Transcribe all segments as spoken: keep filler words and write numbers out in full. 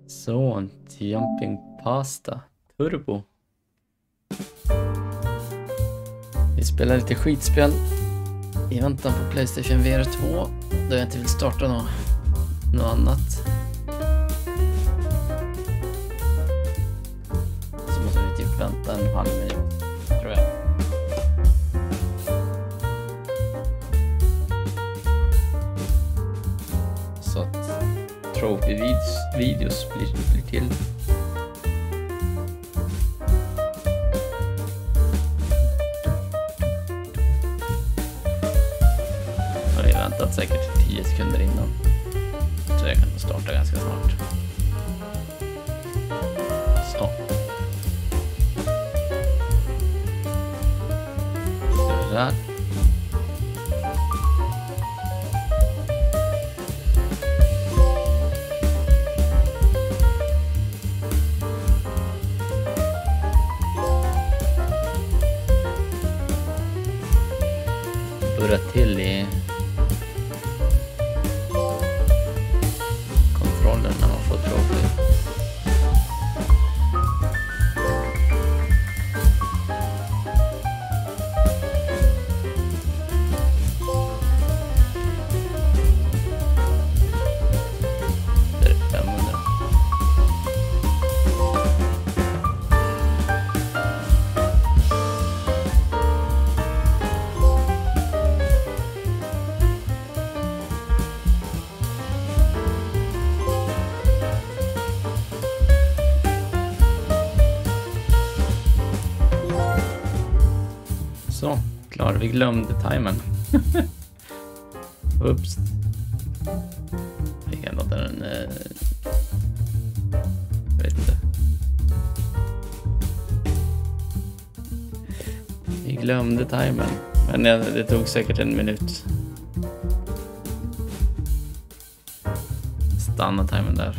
Så, Jumping Pasta Turbo. Vi spelar lite skitspel i väntan på PlayStation V R två, då jag inte vill starta något, något annat. Så måste vi typ vänta en halv minut, tror jag. Så att trophy-videos videos blir, blir till. Jag har väntat säkert tio sekunder innan, så jag kan starta ganska snart. Så. Så där. Burra till i kontrollen när man får trophy. Det är femhundra. Så, klar, vi glömde timern. Ups. Vi kan låta den... Eh, jag vet inte. Vi glömde timern. Men ja, det tog säkert en minut. Stanna timern där.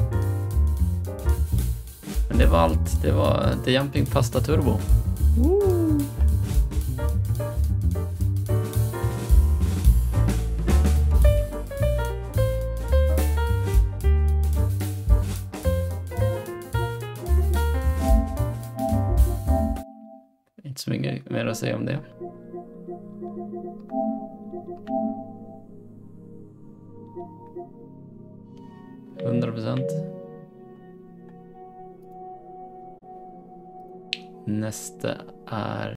Men det var allt. Det var The Jumping Pasta Turbo. Woo! Inte så mycket mer att säga om det. hundra procent. Nästa är